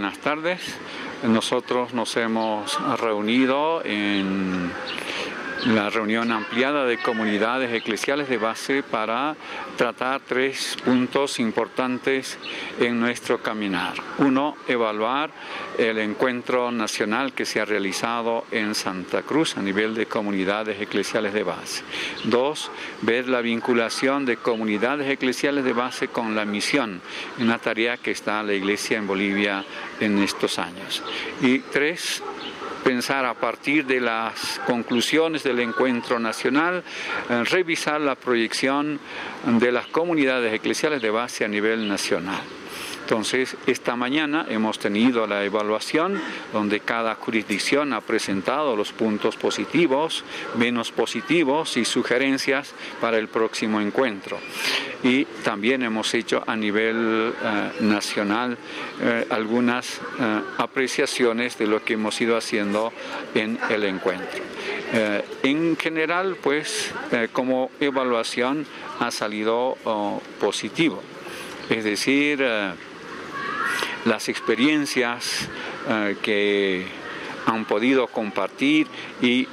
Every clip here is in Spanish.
buenas tardes. Nosotros nos hemos reunido en la reunión ampliada de comunidades eclesiales de base para tratar 3 puntos importantes en nuestro caminar. 1, evaluar el encuentro nacional que se ha realizado en Santa Cruz a nivel de comunidades eclesiales de base. 2, ver la vinculación de comunidades eclesiales de base con la misión, una tarea que está la Iglesia en Bolivia en estos años. Y 3, pensar a partir de las conclusiones del encuentro nacional, revisar la proyección de las comunidades eclesiales de base a nivel nacional. Entonces, esta mañana hemos tenido la evaluación donde cada jurisdicción ha presentado los puntos positivos, menos positivos y sugerencias para el próximo encuentro. Y también hemos hecho a nivel nacional algunas apreciaciones de lo que hemos ido haciendo en el encuentro. En general, pues, como evaluación ha salido positivo. Es decir, las experiencias que han podido compartir y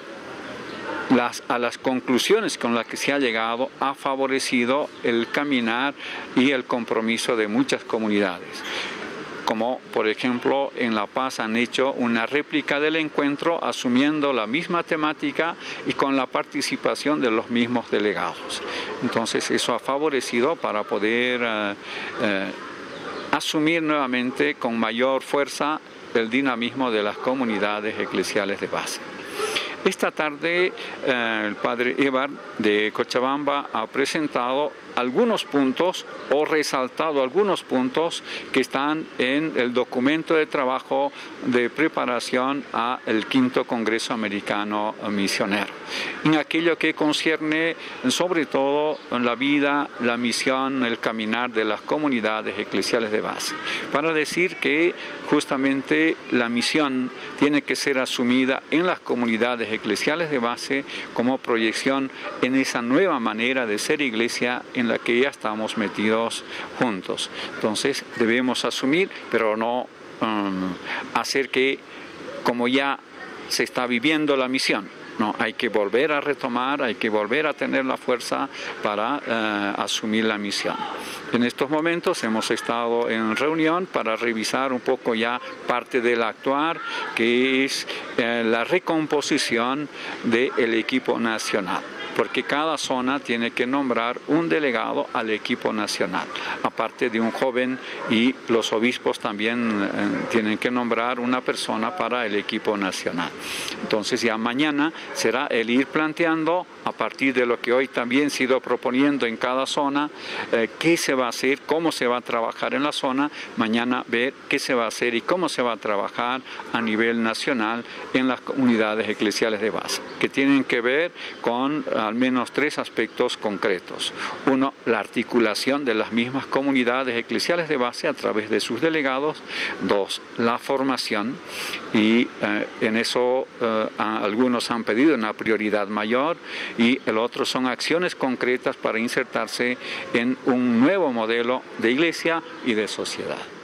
a las conclusiones con las que se ha llegado ha favorecido el caminar y el compromiso de muchas comunidades. Como por ejemplo en La Paz han hecho una réplica del encuentro asumiendo la misma temática y con la participación de los mismos delegados. Entonces eso ha favorecido para poder asumir nuevamente con mayor fuerza el dinamismo de las comunidades eclesiales de base. Esta tarde el padre Evar de Cochabamba ha presentado algunos puntos o resaltado algunos puntos que están en el documento de trabajo de preparación al 5º Congreso Americano Misionero, en aquello que concierne sobre todo en la vida, la misión, el caminar de las comunidades eclesiales de base, para decir que justamente la misión tiene que ser asumida en las comunidades eclesiales de base como proyección en esa nueva manera de ser iglesia en la que ya estamos metidos juntos. Entonces debemos asumir, pero no hacer que como ya se está viviendo la misión. No, hay que volver a retomar, hay que volver a tener la fuerza para asumir la misión. En estos momentos hemos estado en reunión para revisar un poco ya parte del actuar, que es la recomposición del equipo nacional, porque cada zona tiene que nombrar un delegado al equipo nacional, aparte de un joven, y los obispos también tienen que nombrar una persona para el equipo nacional. Entonces ya mañana será el ir planteando, a partir de lo que hoy también se ha ido proponiendo en cada zona, qué se va a hacer, cómo se va a trabajar en la zona, mañana ver qué se va a hacer y cómo se va a trabajar a nivel nacional en las comunidades eclesiales de base, que tienen que ver con al menos 3 aspectos concretos. 1, la articulación de las mismas comunidades eclesiales de base a través de sus delegados. 2, la formación, y en eso algunos han pedido una prioridad mayor, y el otro son acciones concretas para insertarse en un nuevo modelo de iglesia y de sociedad.